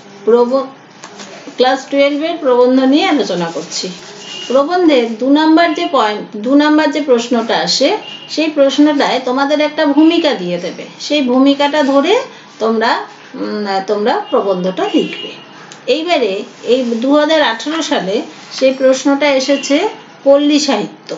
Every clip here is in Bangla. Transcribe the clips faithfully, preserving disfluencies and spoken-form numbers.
ক্লাস টুয়েলভ এর প্রবন্ধ নিয়ে আলোচনা করছি। প্রবন্ধের দু নাম্বার যে পয়েন্ট দু নাম্বার যে প্রশ্নটা আসে, সেই প্রশ্নটায় তোমাদের একটা ভূমিকা দিয়ে দেবে। সেই ভূমিকাটা ধরে তোমরা তোমরা প্রবন্ধটা লিখবে। এইবারে এই দু হাজার আঠারো সালে সেই প্রশ্নটা এসেছে পল্লী সাহিত্য।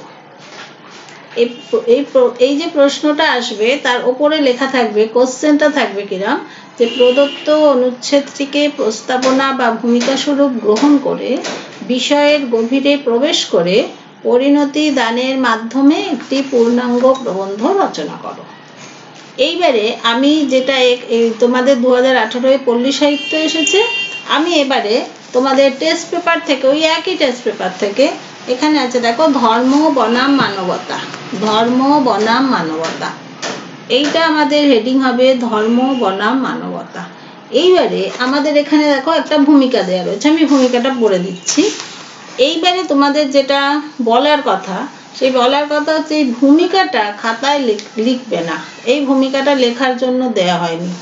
এই এই যে প্রশ্নটা আসবে তার উপরে লেখা থাকবে, কোশ্চেনটা থাকবে কিরম, যে প্রদত্ত অনুচ্ছেদটিকে প্রস্তাবনা বা ভূমিকা স্বরূপ গ্রহণ করে বিষয়ের গভীরে প্রবেশ করে পরিণতি দানের মাধ্যমে একটি পূর্ণাঙ্গ প্রবন্ধ রচনা করো। এইবারে আমি যেটা তোমাদের দু হাজার আঠারোয় পল্লী সাহিত্য এসেছে, আমি এবারে তোমাদের টেস্ট পেপার থেকে, ওই একই টেস্ট পেপার থেকে, এখানে আছে দেখো, ধর্ম বনাম মানবতা। ধর্ম বনাম মানবতা, এইটা আমাদের হেডিং হবে, ধর্ম বনাম মানবতা। এইবারে আমাদের এখানে দেখো একটা ভূমিকা দেওয়া রয়েছে, আমি ভূমিকাটা পড়ে দিচ্ছি। এইবারে তোমাদের যেটা বলার কথা, সেই বলার কথা হচ্ছে এই ভূমিকাটা খাতায় লিখবে না। এই ভূমিকাটা লেখার জন্য দেয়া হয়নি।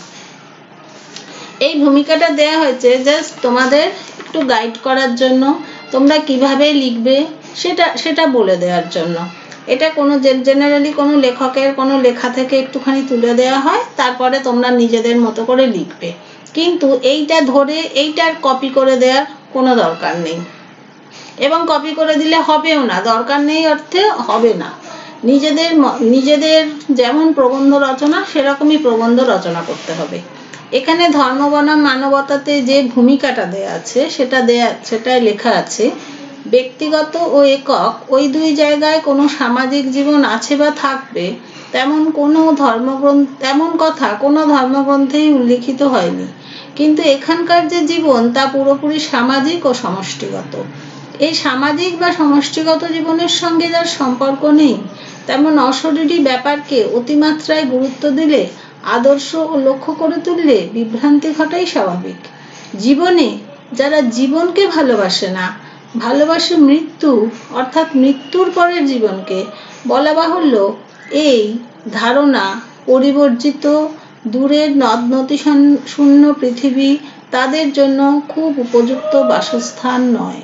এই ভূমিকাটা দেয়া হয়েছে জাস্ট তোমাদের একটু গাইড করার জন্য, তোমরা কিভাবে লিখবে সেটা সেটা বলে দেওয়ার জন্য। এটা কোনো জেনারেলি কোনো লেখকের কোনো লেখা থেকে একটুখানি তুলে দেওয়া হয়, তারপরে তোমরা নিজেদের মতো করে লিখবে। কিন্তু এইটা ধরে এইটার কপি করে দেওয়ার কোনো দরকার নেই, এবং কপি করে দিলে হবেও না, দরকার নেই অর্থে হবে না। নিজেদের নিজেদের যেমন প্রবন্ধ রচনা সেরকমই প্রবন্ধ রচনা করতে হবে। এখানে ধর্ম বনাম মানবতাতে যে ভূমিকাটা দেয়া আছে সেটা দেয়া সেটাই লেখা আছে, ব্যক্তিগত ও একক ওই দুই জায়গায় কোনো সামাজিক জীবন আছে বা থাকবে তেমন কোনো ধর্মগ্রন্থ তেমন কথা কোনো ধর্মগ্রন্থেই উল্লিখিত হয়নি। কিন্তু এখানকার যে জীবন তা পুরোপুরি সামাজিক ও সমষ্টিগত। এই সামাজিক বা সমষ্টিগত জীবনের সঙ্গে যার সম্পর্ক নেই, তেমন অশরীরী ব্যাপারকে অতিমাত্রায় গুরুত্ব দিলে, আদর্শ ও লক্ষ্য করে তুললে বিভ্রান্তি ঘটাই স্বাভাবিক। জীবনে যারা জীবনকে ভালোবাসে না, ভালোবাসে মৃত্যু অর্থাৎ মৃত্যুর পরের জীবনকে, বলা বাহুল্য এই ধারণা পরিবর্জিত দূরের নদ নদী শূন্য পৃথিবী তাদের জন্য খুব উপযুক্ত বাসস্থান নয়।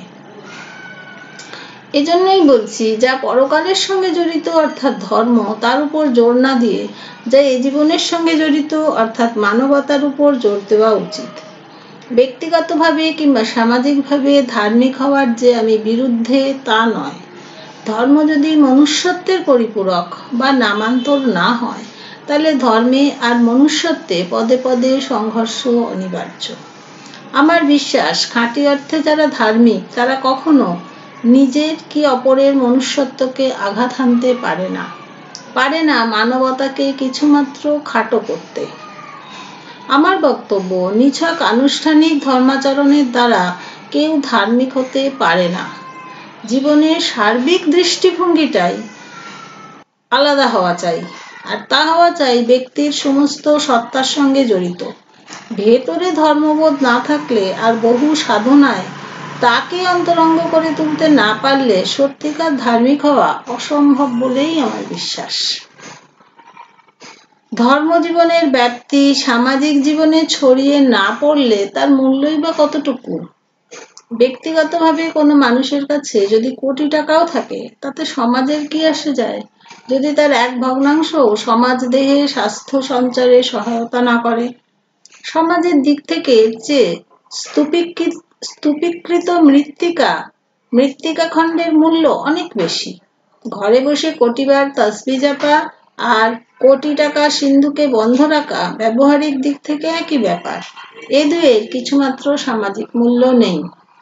এজন্যই বলছি, যা পরকালের সঙ্গে জড়িত অর্থাৎ ধর্ম, তার উপর জোর না দিয়ে যা এই জীবনের সঙ্গে জড়িত অর্থাৎ মানবতার উপর জোর দেওয়া উচিত। ব্যক্তিগতভাবে কিংবা সামাজিকভাবে ধার্মিক হওয়ার যে আমি বিরুদ্ধে তা নয়। ধর্ম যদি মনুষ্যত্বের পরিপূরক বা নামান্তর না হয়, তাহলে ধর্মে আর মনুষ্যত্বে পদে পদে সংঘর্ষ অনিবার্য। আমার বিশ্বাস, খাঁটি অর্থে যারা ধার্মিক তারা কখনো নিজের কি অপরের মনুষ্যত্বকে আঘাত হানতে পারে না, পারে না মানবতাকে কিছুমাত্র খাটো করতে। আমার বক্তব্য, নিছক আনুষ্ঠানিক ধর্মাচরণের দ্বারা কেউ ধার্মিক হতে পারে না। জীবনের সার্বিক দৃষ্টিভঙ্গিটাই আলাদা হওয়া চাই, আর তা হওয়া চাই ব্যক্তির সমস্ত সত্তার সঙ্গে জড়িত। ভেতরে ধর্মবোধ না থাকলে আর বহু সাধনায় তাকে অন্তরঙ্গ করে তুলতে না পারলে সত্যিকার ধার্মিক হওয়া অসম্ভব বলেই আমার বিশ্বাস। ধর্মজীবনের ব্যাপ্তি সামাজিক জীবনে ছড়িয়ে না পড়লে তার মূল্যই বা কতটুকু? ব্যক্তিগতভাবে কোনো মানুষের কাছে যদি কোটি টাকাও থাকে, তাতে সমাজের কি আসে যায় যদি তার এক ভগ্নাংশ সমাজ দেহে স্বাস্থ্য সঞ্চারে সহায়তা না করে? সমাজের দিক থেকে যে স্তূপীকৃত স্তূপীকৃত মৃত্তিকা মৃত্তিকা খণ্ডের মূল্য অনেক বেশি। ঘরে বসে কোটিবার তসবিহ জপা আর কোটি টাকা সিন্ধুকে বন্ধ রাখা ব্যবহারিক দিক থেকে একই ব্যাপার। এ দুয়ের কিছুমাত্র সামাজিক মূল্য নেই।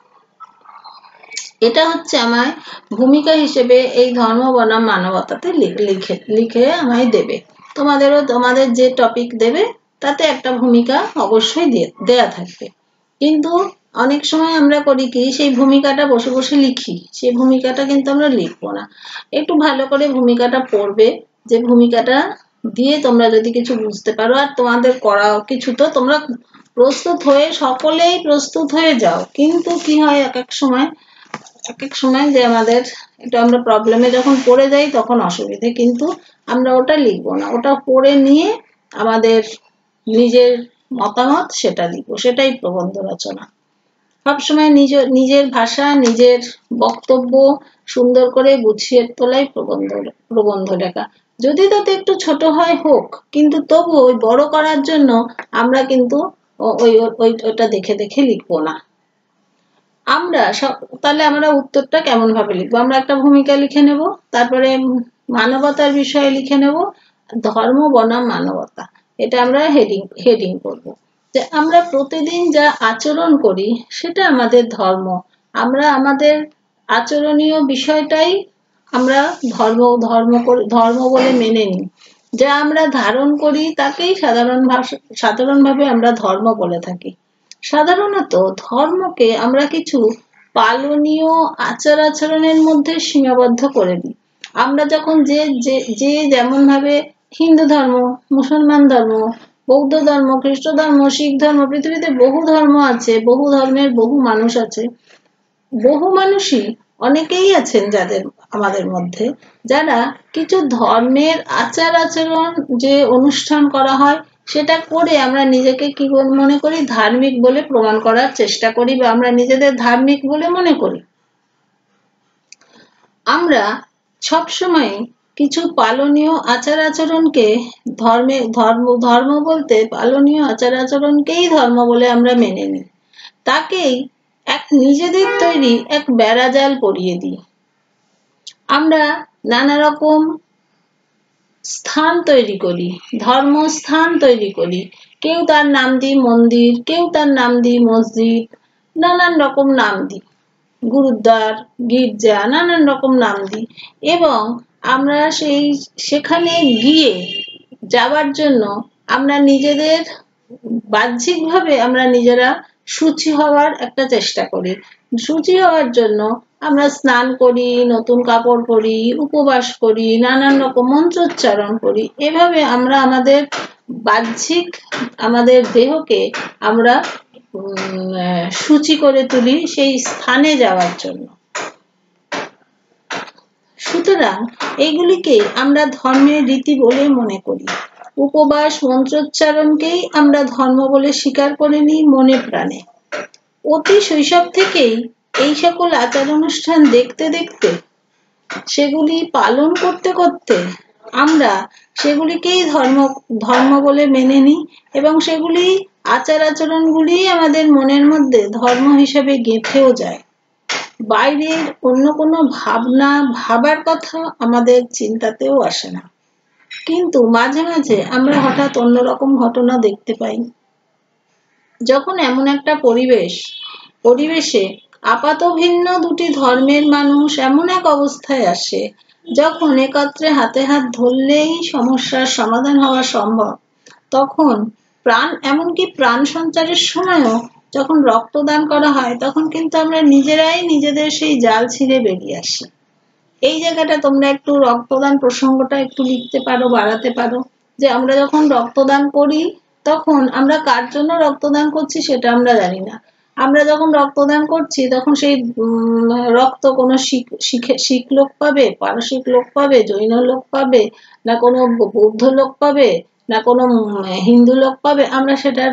এটা হচ্ছে আমার ভূমিকা হিসেবে এই ধর্ম বনাম মানবতাতে লিখে লিখে আমায় দেবে। তোমাদেরও তোমাদের যে টপিক দেবে তাতে একটা ভূমিকা অবশ্যই দেয়া থাকবে। কিন্তু অনেক সময় আমরা করি কি, সেই ভূমিকাটা বসে বসে লিখি, সেই ভূমিকাটা কিন্তু আমরা লিখবো না। একটু ভালো করে ভূমিকাটা পড়বে, যে ভূমিকাটা দিয়ে তোমরা যদি কিছু বুঝতে পারো, আর তোমাদের করাও কিছু, তো তোমরা প্রস্তুত হয়ে সকলেই প্রস্তুত হয়ে যাও। কিন্তু কি হয়, এক এক সময় এক এক সময় যে আমাদের একটু আমরা প্রবলেমে যখন পড়ে যাই তখন অসুবিধে, কিন্তু আমরা ওটা লিখবো না, ওটা পড়ে নিয়ে আমাদের নিজের মতামত সেটা লিখবো, সেটাই প্রবন্ধ রচনা। সবসময় নিজ নিজের ভাষা, নিজের বক্তব্য সুন্দর করে গুছিয়ে তোলাই প্রবন্ধ প্রবন্ধ লেখা। যদি তাতে একটু ছোট হয় হোক, কিন্তু তবু ওই বড় করার জন্য আমরা কিন্তু ওই ওই ওইটা দেখে দেখে লিখবো না। আমরা সব তাহলে আমরা উত্তরটা কেমন ভাবে লিখবো? আমরা একটা ভূমিকা লিখে নেব, তারপরে মানবতার বিষয়ে লিখে নেব, ধর্ম বনাম মানবতা, এটা আমরা হেডিং হেডিং করব। যে আমরা প্রতিদিন যা আচরণ করি সেটা আমাদের ধর্ম, আমরা আমাদের আচরণীয় বিষয়টাই আমরা ধর্ম ধর্ম ধর্ম বলে মেনে নিই। যা আমরা ধারণ করি তাকেই সাধারণ ভাষা সাধারণভাবে আমরা ধর্ম বলে থাকি। সাধারণত ধর্মকে আমরা কিছু পালনীয় আচার আচরণের মধ্যে সীমাবদ্ধ করে দিই। আমরা যখন যে যে যেমন ভাবে হিন্দু ধর্ম, মুসলমান ধর্ম, বৌদ্ধ ধর্ম, খ্রিস্ট ধর্ম, শিখ ধর্ম, পৃথিবীতে বহু ধর্ম আছে, বহু ধর্মের বহু মানুষ আছে, বহু মানুষই অনেকেই আছেন যাদের আমাদের মধ্যে যারা কিছু ধর্মের আচার আচরণ যে অনুষ্ঠান করা হয় সেটা করে আমরা নিজেকে কি মনে করি, ধার্মিক বলে প্রমাণ করার চেষ্টা করি, বা আমরা নিজেদের ধার্মিক বলে মনে করি। আমরা সবসময় কিছু পালনীয় আচার আচরণকে ধর্মে ধর্ম ধর্ম বলতে পালনীয় আচার আচরণকেই ধর্ম বলে আমরা মেনে নিই, তাকেই এক নিজেদের তৈরি এক বেড়াজাল পরিয়ে দিই। আমরা নানা রকম স্থান তৈরি করি, ধর্মস্থান তৈরি করি, কেউ তার নাম দিই মন্দির, কেউ তার নাম দিই মসজিদ, নানান রকম নাম দিই, গুরুদ্বার, গির্জা, নানান রকম নাম দিই, এবং আমরা সেই সেখানে গিয়ে যাওয়ার জন্য আমরা নিজেদের বাহ্যিকভাবে আমরা নিজেরা শুচি হওয়ার একটা চেষ্টা করি। শুচি হওয়ার জন্য আমরা স্নান করি, নতুন কাপড় পরি, উপবাস করি, নানান রকম মন্ত্রোচ্চারণ করি। এভাবে আমরা আমাদের বাহ্যিক আমাদের দেহকে আমরা শুচি করে তুলি সেই স্থানে যাওয়ার জন্য। সুতরাং এইগুলিকে আমরা ধর্মের রীতি বলে মনে করি। উপবাস, মন্ত্রোচ্চারণকেই আমরা ধর্ম বলে স্বীকার করে নিই মনে প্রাণে। অতি শৈশব থেকেই এই সকল আচার অনুষ্ঠান দেখতে দেখতে, সেগুলি পালন করতে করতে আমরা সেগুলিকেই ধর্ম ধর্ম বলে মেনে নিই, এবং সেগুলি আচার আচরণগুলি আমাদের মনের মধ্যে ধর্ম হিসেবে গেঁথেও যায়। বাইরের অন্য কোনো ভাবনা ভাবার কথা আমাদের চিন্তাতেও আসে না। কিন্তু মাঝে মাঝে আমরা হঠাৎ অন্যরকম ঘটনা দেখতে পাই, যখন এমন একটা পরিবেশ পরিবেশে আপাত ভিন্ন দুটি ধর্মের মানুষ এমন এক অবস্থায় আসে যখন একত্রে হাতে হাত ধরলেই সমস্যার সমাধান হওয়া সম্ভব, তখন প্রাণ এমনকি প্রাণ সঞ্চারের সময়ও যখন রক্তদান করা হয় তখন কিন্তু আমরা নিজেরাই নিজেদের সেই জাল ছিঁড়ে বেরিয়ে আসি। এই জায়গাটা তোমরা একটু রক্তদান প্রসঙ্গটা একটু লিখতে পারো, বাড়াতে পারো, যে আমরা যখন রক্তদান করি তখন আমরা কার জন্য রক্তদান করছি সেটা আমরা জানি না। আমরা যখন রক্তদান করছি তখন সেই রক্ত কোনো শিখ শিখে শিখ লোক পাবে, পারসিক লোক পাবে, জৈন লোক পাবে, না কোনো বৌদ্ধ লোক পাবে, না কোনো হিন্দু লোক পাবে, আমরা সেটার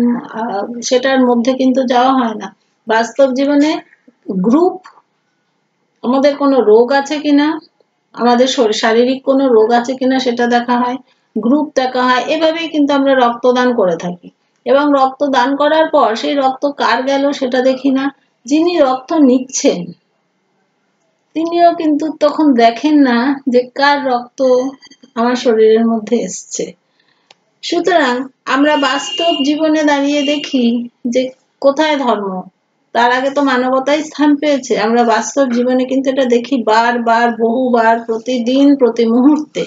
সেটার মধ্যে কিন্তু যাওয়া হয় না। বাস্তব জীবনে গ্রুপ, আমাদের কোনো রোগ আছে কিনা, আমাদের শারীরিক কোনো রোগ আছে কিনা সেটা দেখা হয়, গ্রুপ দেখা হয়, এভাবেই কিন্তু আমরা রক্তদান করে থাকি। এবং রক্ত দান করার পর সেই রক্ত কার গেল সেটা দেখি না, যিনি রক্ত নিচ্ছেন তিনিও কিন্তু তখন দেখেন না যে কার রক্ত আমার শরীরের মধ্যে এসছে। সুতরাং আমরা বাস্তব জীবনে দাঁড়িয়ে দেখি যে কোথায় ধর্ম, তার আগে তো মানবতাই স্থান পেয়েছে। আমরা বাস্তব জীবনে কিন্তু এটা দেখি বারবার, বহুবার, প্রতিদিন, প্রতি মুহূর্তে।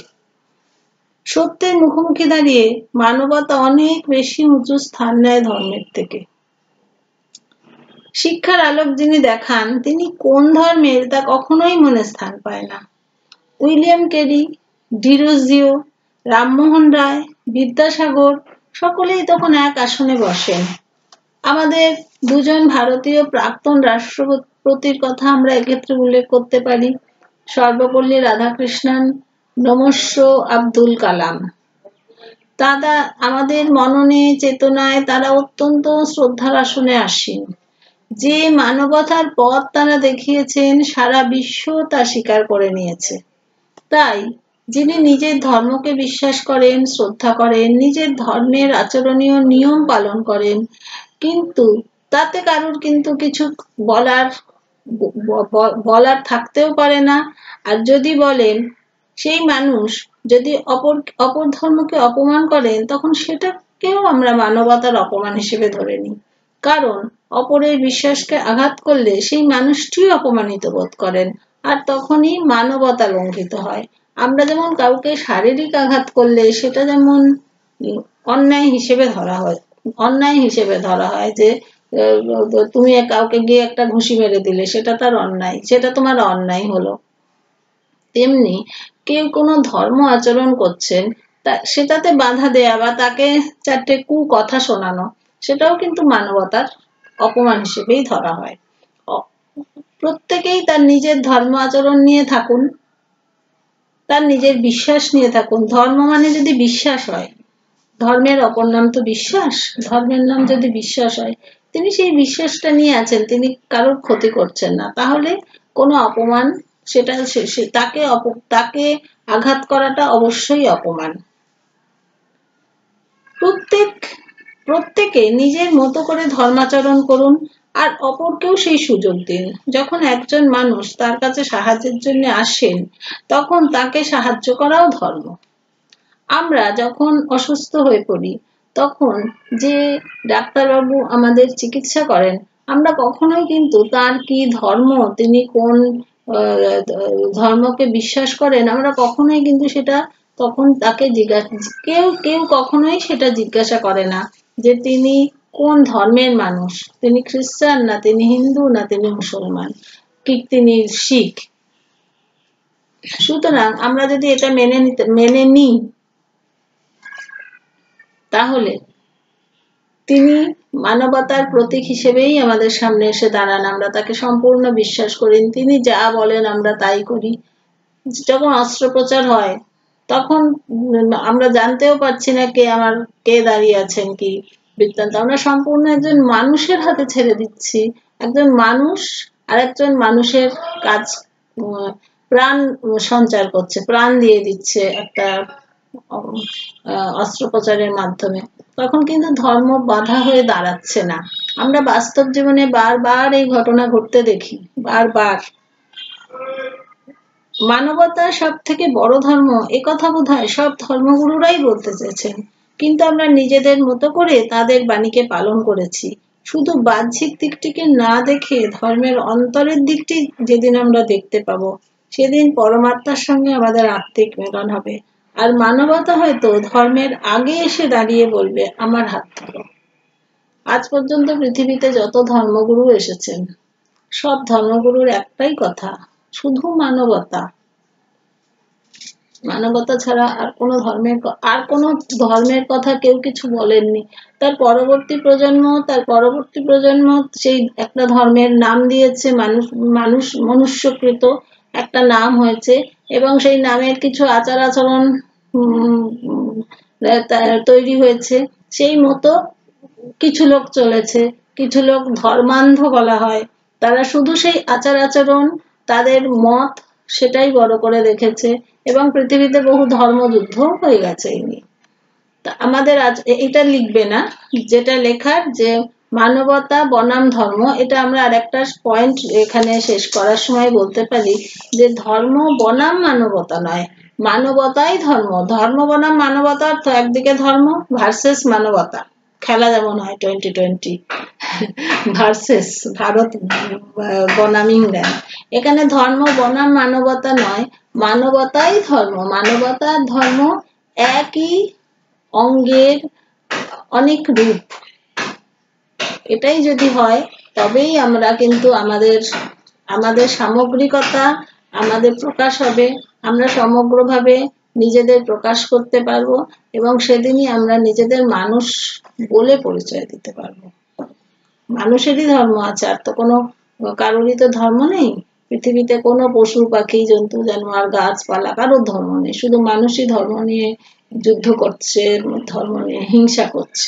সত্যের মুখোমুখি দাঁড়িয়ে মানবতা অনেক বেশি উঁচু স্থান নেয় ধর্মের থেকে। শিক্ষার আলোক যিনি দেখান তিনি কোন ধর্মের তা কখনোই মনে স্থান পায় না। উইলিয়াম কেরি, ডিরোজিও, রামমোহন রায়, বিদ্যাসাগর সকলেই তখন এক আসনে বসেন। আমাদের দুজন ভারতীয় প্রাক্তন রাষ্ট্রপতির কথা আমরা এক্ষেত্রে উল্লেখ করতে পারি, সর্বপল্লী রাধাকৃষ্ণন, নমস্য আব্দুল কালাম। তারা আমাদের মননে চেতনায় তারা অত্যন্ত শ্রদ্ধার আসনে আসীন। যে মানবতার পথ তারা দেখিয়েছেন সারা বিশ্ব তা স্বীকার করে নিয়েছে। তাই যিনি নিজের ধর্মকে বিশ্বাস করেন, শ্রদ্ধা করেন, নিজের ধর্মের আচরণীয় নিয়ম পালন করেন, কিন্তু তাতে কারোর কিন্তু কিছু বলার বলার থাকতেও পারে না। আর যদি বলেন, সেই মানুষ যদি অপর অপর ধর্মকে অপমান করেন, তখন সেটাকেও আমরা মানবতার অপমান হিসেবে ধরে নিই। কারণ অপরের বিশ্বাসকে আঘাত করলে সেই মানুষটিও অপমানিত বোধ করেন, আর তখনই মানবতা লঙ্ঘিত হয়। আমরা যেমন কাউকে শারীরিক আঘাত করলে সেটা যেমন অন্যায় হিসেবে ধরা হয়, অন্যায় হিসেবে ধরা হয় যে তুমি কাউকে গিয়ে একটা ঘুষি মেরে দিলে, সেটা তার অন্যায়, সেটা তোমার অন্যায় হলো। তেমনি কেউ কোনো ধর্ম আচরণ করছেন, তা সেটাতে বাধা দেয়া বা তাকে চারটে কু কথা শোনানো, সেটাও কিন্তু মানবতার অপমান হিসেবেই ধরা হয়। প্রত্যেকেই তার নিজের ধর্ম আচরণ নিয়ে থাকুন, তার নিজের বিশ্বাস নিয়ে থাকুন। ধর্ম মানে যদি বিশ্বাস হয়, ধর্মের অপর নাম তো বিশ্বাস, ধর্মের নাম যদি বিশ্বাস হয়, তিনি সেই বিশ্বাসটা নিয়ে আছেন, তিনি কারোর ক্ষতি করছেন না, তাহলে কোনো অপমান, সেটা তাকে তাকে আঘাত করাটা অবশ্যই অপমান। প্রত্যেক প্রত্যেকে নিজের মতো করে ধর্মাচরণ করুন, আর অপরকেও সেই সুযোগ দিন। যখন একজন মানুষ তার কাছে সাহায্যের জন্য আসেন, তখন তাকে সাহায্য করাও ধর্ম। আমরা যখন অসুস্থ হয়ে পড়ি, তখন যে ডাক্তারবাবু আমাদের চিকিৎসা করেন, আমরা কখনোই কিন্তু তার কি ধর্ম, তিনি কোন ধর্মকে বিশ্বাস করেন, আমরা কখনোই কিন্তু সেটা তখন তাকে জিজ্ঞাসা কেউ কেউ কখনোই সেটা জিজ্ঞাসা করে না যে তিনি কোন ধর্মের মানুষ, তিনি খ্রিস্টান না তিনি হিন্দু না তিনি মুসলমান কি তিনি শিখ। সুতরাং আমরা যদি এটা মেনে নিতে মেনে নিই, তাহলে তিনি মানবতার প্রতীক হিসেবেই আমাদের সামনে এসে দাঁড়ান। আমরা তাকে সম্পূর্ণ বিশ্বাস করি, তিনি যা বলেন আমরা তাই করি। যখন অস্ত্রোপচার হয়, তখন আমরা জানতেও পারছি না কে আমার কে দাঁড়িয়ে আছেন কি বৃত্তান্ত, আমরা সম্পূর্ণ একজন মানুষের হাতে ছেড়ে দিচ্ছি। একজন মানুষ আর একজন মানুষের কাজ প্রাণ সঞ্চার করছে, প্রাণ দিয়ে দিচ্ছে একটা অস্ত্রোপচারের মাধ্যমে। তখন কিন্তু ধর্ম বাধা হয়ে দাঁড়াচ্ছে না। আমরা বাস্তব জীবনে বারবার এই ঘটনা ঘটতে দেখি, বারবার। মানবতা সব থেকে বড় ধর্ম, এ কথা বোধহয় সব ধর্মগুরুরাই বলতে চেয়েছেন, কিন্তু আমরা নিজেদের মতো করে তাদের বাণীকে পালন করেছি। শুধু বাহ্যিক দিকটিকে না দেখে ধর্মের অন্তরের দিকটি যেদিন আমরা দেখতে পাবো, সেদিন পরমাত্মার সঙ্গে আমাদের আত্মিক মিলন হবে। আর মানবতা হয়তো ধর্মের আগে এসে দাঁড়িয়ে বলবে, আমার হাত ধরো। আজ পর্যন্ত পৃথিবীতে যত ধর্মগুরু এসেছেন, সব ধর্মগুরুর একটাই কথা, শুধু মানবতা। মানবতা ছাড়া আর কোনো ধর্মের আর কোনো ধর্মের কথা কেউ কিছু বলেননি। তার পরবর্তী প্রজন্ম তার পরবর্তী প্রজন্ম সেই একটা ধর্মের নাম দিয়েছে, মানুষ মানুষ মনুষ্যকৃত একটা নাম হয়েছে, এবং সেই নামের কিছু আচার আচরণ তৈরি হয়েছে। সেই মতো কিছু লোক চলেছে, কিছু লোক ধর্মান্ধ বলা হয়, তারা শুধু সেই আচার আচরণ, তাদের মত, সেটাই বড় করে দেখেছে, এবং পৃথিবীতে বহু ধর্মযুদ্ধ হয়ে গেছে এই নিয়ে। তা আমাদের আজ এটা লিখবে না, যেটা লেখার যে মানবতা বনাম ধর্ম, এটা আমরা আর একটা পয়েন্ট এখানে শেষ করার সময় বলতে পারি যে ধর্ম বনাম মানবতা নয়, মানবতাই ধর্ম। ধর্ম বনাম মানবতা তো একদিকে ধর্ম ভার্সেস মানবতা, খেলা যেমন হয় টোয়েন্টি টোয়েন্টি ভার্সেস ভারত বনাম ইংল্যান্ড, এখানে ধর্ম বনাম মানবতা নয়, মানবতাই ধর্ম। মানবতার ধর্ম একই অঙ্গের অনেক রূপ। এটাই যদি হয়, তবেই আমরা কিন্তু আমাদের আমাদের সামগ্রিকতা আমাদের প্রকাশ হবে, আমরা সমগ্রভাবে নিজেদের প্রকাশ করতে পারবো, এবং সেদিনই আমরা নিজেদের মানুষ বলে পরিচয় দিতে পারবো। মানুষেরই ধর্ম আছে, আর তো কোনো কারোরই তো ধর্ম নেই। পৃথিবীতে কোনো পশু পাখি জন্তু জানোয়ার গাছপালা কারোর ধর্ম নেই, শুধু মানুষই ধর্ম নিয়ে যুদ্ধ করছে, ধর্ম নিয়ে হিংসা করছে।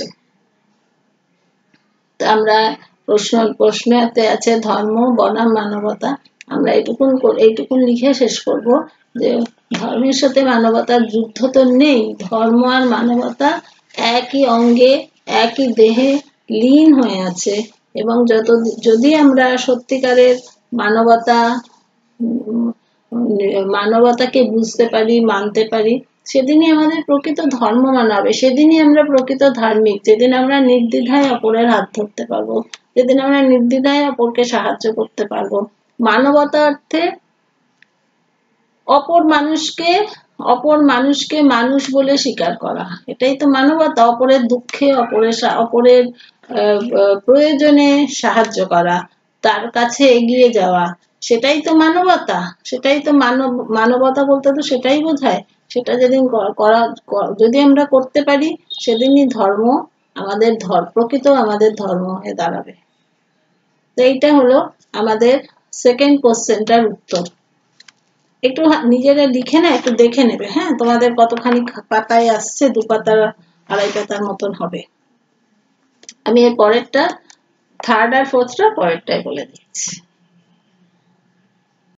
তো আমরা প্রশ্ন প্রশ্নতে আছে ধর্ম বনাম মানবতা। আমরা এইটুকুন এইটুকুন লিখে শেষ করব যে ধর্মের সাথে মানবতার যুদ্ধ তো নেই, ধর্ম আর মানবতা একই অঙ্গে একই দেহে লীন হয়ে আছে। এবং যত যদি আমরা সত্যিকারের মানবতা মানবতাকে বুঝতে পারি, মানতে পারি, সেদিনই আমাদের প্রকৃত ধর্ম মানা হবে, সেদিনই আমরা প্রকৃত ধার্মিক। যেদিন আমরা নির্দ্বিধায় অপরের হাত ধরতে পারবো, যেদিন আমরা নির্দ্বিধায় অপরকে সাহায্য করতে পারবো। মানবতা অর্থে অপর মানুষকে অপর মানুষকে মানুষ বলে স্বীকার করা, এটাই তো মানবতা। অপরের দুঃখে, অপরের অপরের প্রয়োজনে সাহায্য করা, তার কাছে এগিয়ে যাওয়া, সেটাই তো মানবতা। সেটাই তো মানব মানবতা বলতে তো সেটাই বোঝায়। সেটা যেদিন করা যদি আমরা করতে পারি, সেদিনই ধর্ম আমাদের ধর্ম, প্রকৃত আমাদের ধর্ম হয়ে দাঁড়াবে। তো এইটা হলো আমাদের সেকেন্ড কোশ্চেনটার উত্তর। একটু নিজেরা লিখে না একটু দেখে নেবে, হ্যাঁ, তোমাদের কতখানি পাতায় আসছে, দু পাতার আড়াই পাতার মতন হবে। আমি এর পরেরটা থার্ড আর ফোর্থটা পরেরটাই বলে দিচ্ছি।